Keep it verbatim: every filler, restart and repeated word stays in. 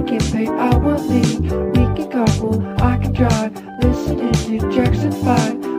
get paid, I want lean. We can carpool, I can drive. Listening to Jackson five.